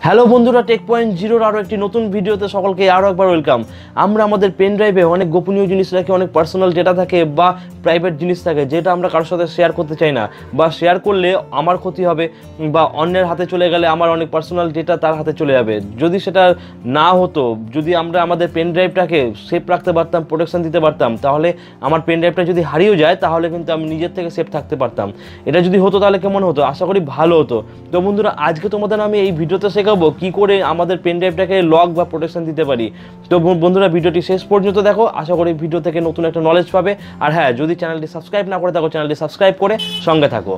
Hello বন্ধুরা, take point জিরোর আরও একটি নতুন ভিডিওতে সকলকে আরও একবার ওয়েলকাম। আমরা আমাদের পেন ড্রাইভে অনেক গোপনীয় জিনিস রাখি, অনেক পার্সোনাল ডেটা থাকে বা প্রাইভেট জিনিস থাকে যেটা আমরা কারোর সাথে শেয়ার করতে চাই না, বা শেয়ার করলে আমার ক্ষতি হবে বা অন্যের হাতে চলে গেলে আমার অনেক পার্সোনাল ডেটা তার হাতে চলে যাবে। যদি সেটা না হতো, যদি আমরা আমাদের পেন ড্রাইভটাকে সেফ রাখতে পারতাম, প্রোটেকশন দিতে পারতাম, তাহলে আমার পেন ড্রাইভটা যদি হারিয়েও যায় তাহলে কিন্তু আমি নিজের থেকে সেফ থাকতে পারতাম। এটা যদি হতো তাহলে কেমন হতো? আশা করি ভালো হতো। তো বন্ধুরা, আজকে তোমাদের আমি এই ভিডিওতে শেখাবো কি করে আমাদের পেন ড্রাইভটাকে লক বা প্রোটেকশন দিতে পারি। তো বন্ধুরা, ভিডিওটি শেষ পর্যন্ত দেখো, আশা করি ভিডিও থেকে নতুন একটা নলেজ পাবে। আর হ্যাঁ, যদি চ্যানেলটি সাবস্ক্রাইব না করে থাকো, চ্যানেলটি সাবস্ক্রাইব করে সঙ্গে থাকো।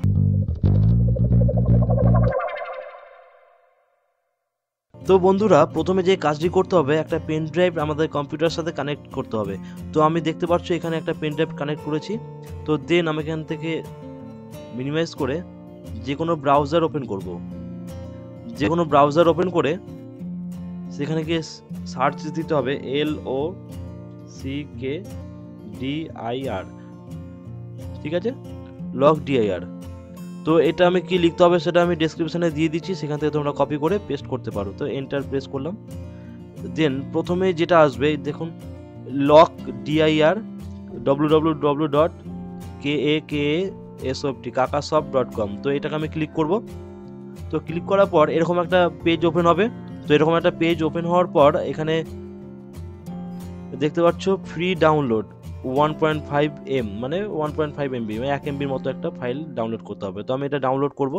তো বন্ধুরা, প্রথমে যে কাজটি করতে হবে, একটা পেন ড্রাইভ আমাদের কম্পিউটারের সাথে কানেক্ট করতে হবে। তো আমি দেখতে পাচ্ছ এখানে একটা পেন ড্রাইভ কানেক্ট করেছি। তো দেন আমি এখান থেকে মিনিমাইজ করে যে কোনো ব্রাউজার ওপেন করব। যে কোনো ব্রাউজার ওপেন করে সেখানে গিয়ে সার্চ দিতে হবে LOCKDIR, ঠিক আছে, লক ডিআইআর। তো এটা আমি কি লিখতে হবে সেটা আমি ডেসক্রিপশনে দিয়ে দিচ্ছি, সেখান থেকে তোমরা কপি করে পেস্ট করতে পারো। তো এন্টার প্রেস করলাম। দেন প্রথমে যেটা আসবে দেখুন, লক ডিআইআর www.kakassoft.com। তো এটাকে আমি ক্লিক করব। তো ক্লিক করার পর এরকম একটা পেজ ওপেন হবে। তো এরকম একটা পেজ ওপেন হওয়ার পর এখানে দেখতে পাচ্ছ ফ্রি ডাউনলোড 1.5 M, মানে 1.5 MB, মানে 1 MBর মতো একটা ফাইল ডাউনলোড করতে হবে। তো আমি এটা ডাউনলোড করব।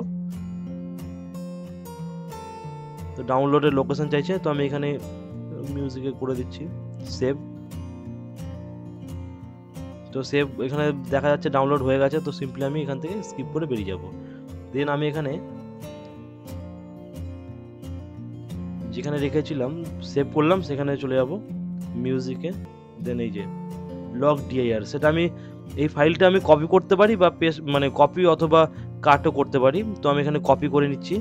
তো ডাউনলোডের লোকেশন চাইছে, তো আমি এখানে মিউজিকে করে দিচ্ছি সেভ। তো সেভ এখানে দেখা যাচ্ছে ডাউনলোড হয়ে গেছে। তো সিম্পলি আমি এখান থেকে স্কিপ করে বেরিয়ে যাব। দেন আমি এখানে যেখানে রেখেছিলাম সেভ করলাম, সেখানে চলে যাব মিউজিকে। দেন এই যে লক ডিআইআর, সেটা আমি এই ফাইলটা আমি কপি করতে পারি বা পেস্ট, মানে কপি অথবা কাটও করতে পারি। তো আমি এখানে কপি করে নিচ্ছি,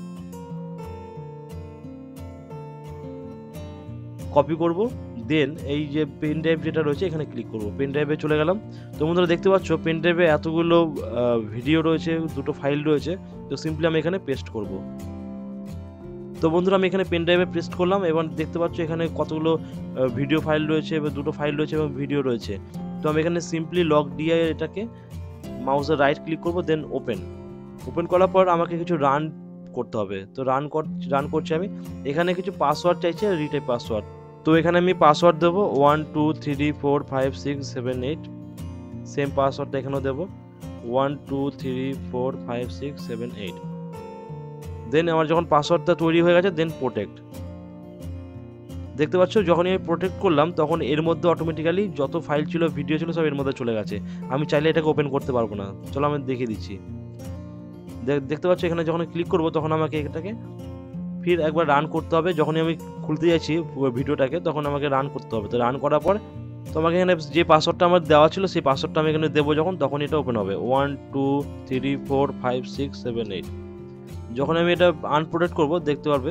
কপি করব। দেন এই যে পেন ড্রাইভ যেটা রয়েছে এখানে ক্লিক করব, পেন ড্রাইভে চলে গেলাম। তো বন্ধুরা দেখতে পাচ্ছ পেন ড্রাইভে এতগুলো ভিডিও রয়েছে, দুটো ফাইল রয়েছে। তো সিম্পলি আমি এখানে পেস্ট করব। তো বন্ধুরা, আমি এখানে পেন ড্রাইভে পেস্ট করলাম এবং দেখতে পাচ্ছ এখানে কতগুলো ভিডিও ফাইল রয়েছে এবং দুটো ফাইল রয়েছে এবং ভিডিও রয়েছে। তো আমি এখানে সিম্পলি লক ডিআই এটাকে মাউসের রাইট ক্লিক করব, দেন ওপেন করার পর আমাকে কিছু রান করতে হবে। তো রান করছি আমি। এখানে কিছু পাসওয়ার্ড চাইছে, রিটাইপ পাসওয়ার্ড। তো এখানে আমি পাসওয়ার্ড দেবো 1 2 3 4 5 6 7 8। সেম পাসওয়ার্ডটা এখানেও দেবো 1 2 3 4 5 6 7 8। দেন আমার যখন পাসওয়ার্ডটা তৈরি হয়ে গেছে, দেন প্রোটেক্ট। দেখতে পাচ্ছ যখনই আমি প্রোটেক্ট করলাম তখন এর মধ্যে অটোমেটিক্যালি যত ফাইল ছিল, ভিডিও ছিল, সব এর মধ্যে চলে গেছে। আমি চাইলে এটাকে ওপেন করতে পারবো না। চলো আমি দেখিয়ে দিচ্ছি। দেখতে পাচ্ছ এখানে যখন ক্লিক করবো তখন আমাকে এটাকে ফির একবার রান করতে হবে। যখনই আমি খুলতে যাচ্ছি ভিডিওটাকে তখন আমাকে রান করতে হবে। তো রান করার পর তোমাকে এখানে যে পাসওয়ার্ডটা আমার দেওয়া ছিল সেই পাসওয়ার্ডটা আমি এখানে দেবো যখন, তখন এটা ওপেন হবে 1 2 3 4 5 6 7 8। যখন আমি এটা আনপ্রোটেক্ট করব দেখতে পারবে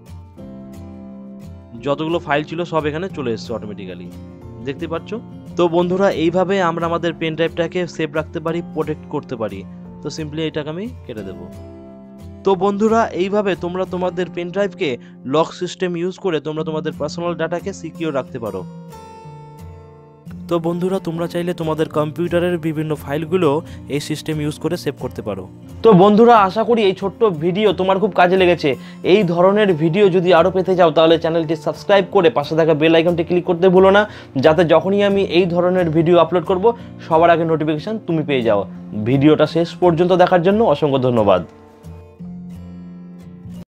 যতগুলো ফাইল ছিল সব এখানে চলে এসেছে অটোমেটিক্যালি, দেখতে পাচ্ছ। তো বন্ধুরা, এইভাবে আমরা আমাদের পেন ড্রাইভটাকে সেভ রাখতে পারি, প্রোটেক্ট করতে পারি। তো সিম্পলি এটাকে আমি কেটে দেবো। তো বন্ধুরা, এইভাবে তোমরা তোমাদের পেন ড্রাইভকে লক সিস্টেম ইউজ করে তোমরা তোমাদের পার্সোনাল ডাটাকে সিকিউর রাখতে পারো। তো বন্ধুরা, তোমরা চাইলে তোমাদের কম্পিউটারের বিভিন্ন ফাইলগুলো এই সিস্টেম ইউজ করে সেভ করতে পারো। তো বন্ধুরা, আশা করি এই ছোট্ট ভিডিও তোমার খুব কাজে লেগেছে। এই ধরনের ভিডিও যদি আরও পেতে চাও তাহলে চ্যানেলটি সাবস্ক্রাইব করে পাশে থাকা বেল আইকনটি ক্লিক করতে ভুলো না, যাতে যখনই আমি এই ধরনের ভিডিও আপলোড করব সবার আগে নোটিফিকেশন তুমি পেয়ে যাও। ভিডিওটা শেষ পর্যন্ত দেখার জন্য অসংখ্য ধন্যবাদ।